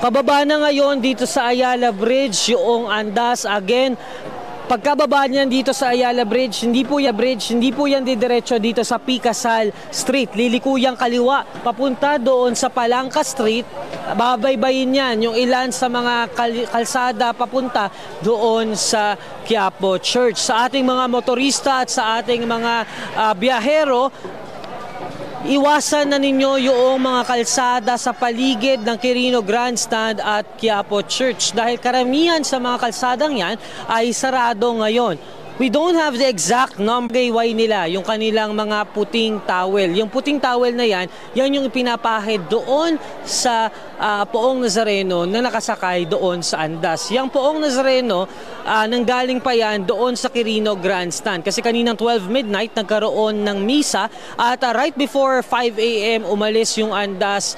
Pababa na ngayon dito sa Ayala Bridge yung andas. Again, pagkababa niyan dito sa Ayala Bridge, hindi po yan didiretso dito sa Pikasal Street. Lilikuyang kaliwa papunta doon sa Palangka Street. Babaybayin yan yung ilan sa mga kalsada papunta doon sa Quiapo Church. Sa ating mga motorista at sa ating mga biyahero, iwasan na ninyo yung mga kalsada sa paligid ng Quirino Grandstand at Quiapo Church dahil karamihan sa mga kalsadang yan ay sarado ngayon. We don't have the exact number nila, yung kanilang mga puting towel. Yung puting towel na yan yung pinapahid doon sa Poong Nazareno na nakasakay doon sa andas. Yung Poong Nazareno, nanggaling pa yan doon sa Quirino Grandstand. Kasi kaninang 12 midnight, nagkaroon ng misa at right before 5 a.m. umalis yung andas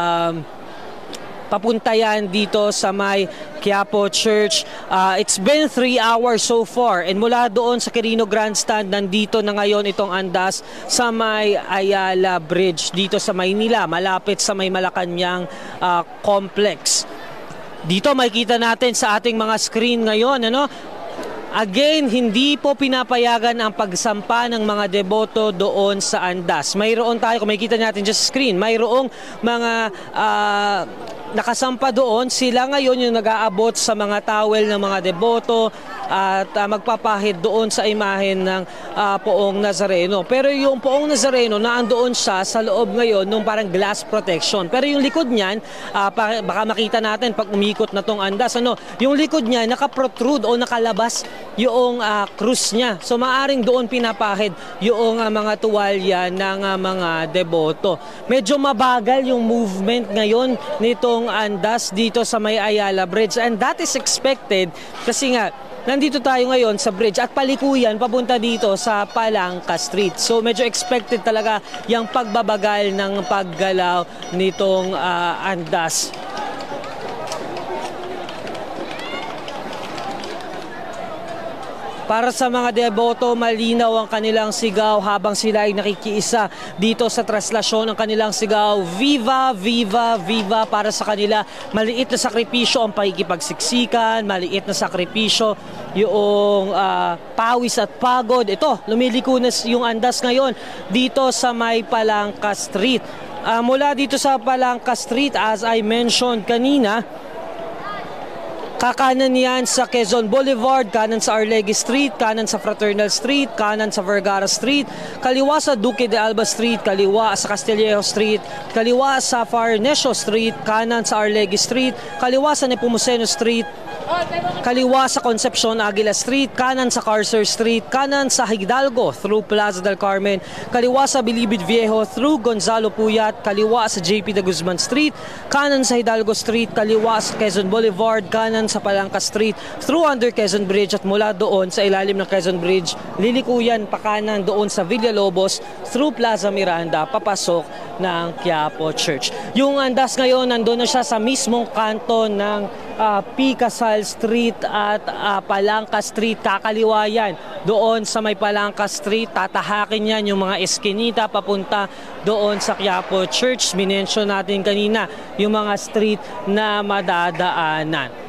papunta yan dito sa may Quiapo Church. It's been 3 hours so far and mula doon sa Quirino Grandstand, nandito na ngayon itong andas sa may Ayala Bridge dito sa Maynila, malapit sa may Malacanang complex. Dito makikita natin sa ating mga screen ngayon, again, hindi po pinapayagan ang pagsampa ng mga deboto doon sa andas. Mayroon tayo, kung makikita natin sa screen, mayroong mga nakasampa doon. Sila ngayon yung nag-aabot sa mga towel ng mga deboto at magpapahid doon sa imahen ng Poong Nazareno. Pero yung Poong Nazareno, naandoon siya sa loob ngayon nung parang glass protection. Pero yung likod niyan, baka makita natin pag umikot na tong andas, yung likod niya nakaprotrude o nakalabas yung krus niya. So maaring doon pinapahid yung mga tuwalya ng mga deboto. Medyo mabagal yung movement ngayon nitong andas dito sa may Ayala Bridge, and that is expected kasi nga nandito tayo ngayon sa bridge at palikuyan papunta dito sa Palangka Street. So medyo expected talaga yung pagbabagal ng paggalaw nitong andas. Para sa mga deboto, malinaw ang kanilang sigaw habang sila ay nakikiisa dito sa traslasyon. Ang kanilang sigaw, Viva, Viva, Viva. Para sa kanila, maliit na sakripisyo ang pakikipagsiksikan, maliit na sakripisyo yung pawis at pagod. Ito, lumiliko na yung andas ngayon dito sa may Palangka Street. Mula dito sa Palangka Street, as I mentioned kanina, kakanan yan sa Quezon Boulevard, kanan sa Arlegui Street, kanan sa Fraternal Street, kanan sa Vergara Street, kaliwa sa Duque de Alba Street, kaliwa sa Castillejo Street, kaliwa sa Farnesio Street, kanan sa Arlegui Street, kaliwa sa Nepomuceno Street, kaliwa sa Concepcion Aguila Street, kanan sa Carcer Street, kanan sa Hidalgo through Plaza del Carmen, kaliwa sa Bilibid Viejo through Gonzalo Puyat, kaliwa sa JP de Guzman Street, kanan sa Hidalgo Street, kaliwa sa Quezon Boulevard, kanan sa Palangka Street, through under Quezon Bridge at mula doon sa ilalim ng Quezon Bridge, lilikuyan pakanan doon sa Villalobos through Plaza Miranda, papasok ng Quiapo Church. Yung andas ngayon, nandun na siya sa mismong kanto ng Pikasal Street at Palangka Street. Kakaliwa yan doon sa may Palangka Street. Tatahakin yan yung mga eskinita papunta doon sa Quiapo Church. Minention natin kanina yung mga street na madadaanan.